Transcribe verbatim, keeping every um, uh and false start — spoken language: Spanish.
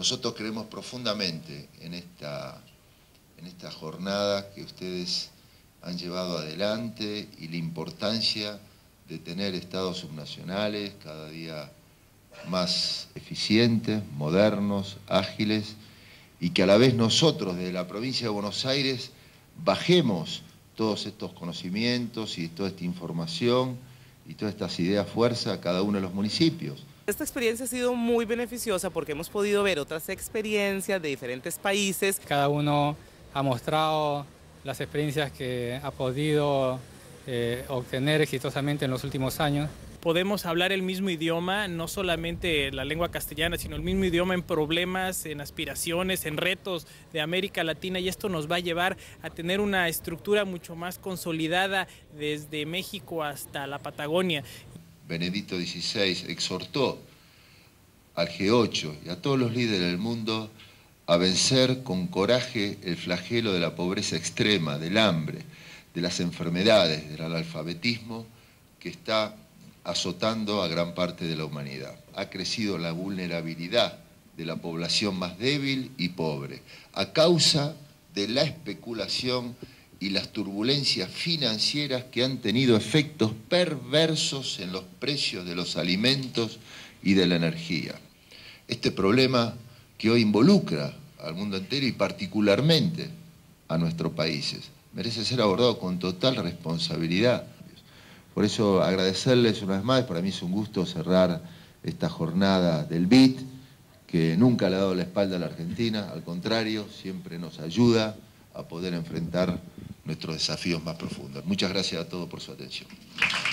Nosotros creemos profundamente en esta, en esta jornada que ustedes han llevado adelante y la importancia de tener estados subnacionales cada día más eficientes, modernos, ágiles, y que a la vez nosotros desde la provincia de Buenos Aires bajemos todos estos conocimientos y toda esta información y todas estas ideas fuerza a cada uno de los municipios. Esta experiencia ha sido muy beneficiosa porque hemos podido ver otras experiencias de diferentes países. Cada uno ha mostrado las experiencias que ha podido eh, obtener exitosamente en los últimos años. Podemos hablar el mismo idioma, no solamente la lengua castellana, sino el mismo idioma en problemas, en aspiraciones, en retos de América Latina, y esto nos va a llevar a tener una estructura mucho más consolidada desde México hasta la Patagonia. Benedicto dieciséis exhortó al G ocho y a todos los líderes del mundo a vencer con coraje el flagelo de la pobreza extrema, del hambre, de las enfermedades, del analfabetismo que está azotando a gran parte de la humanidad. Ha crecido la vulnerabilidad de la población más débil y pobre a causa de la especulación y las turbulencias financieras que han tenido efectos perversos en los precios de los alimentos y de la energía. Este problema que hoy involucra al mundo entero y particularmente a nuestros países merece ser abordado con total responsabilidad. Por eso agradecerles una vez más, para mí es un gusto cerrar esta jornada del B I T, que nunca le ha dado la espalda a la Argentina, al contrario, siempre nos ayuda a poder enfrentar nuestros desafíos más profundos. Muchas gracias a todos por su atención.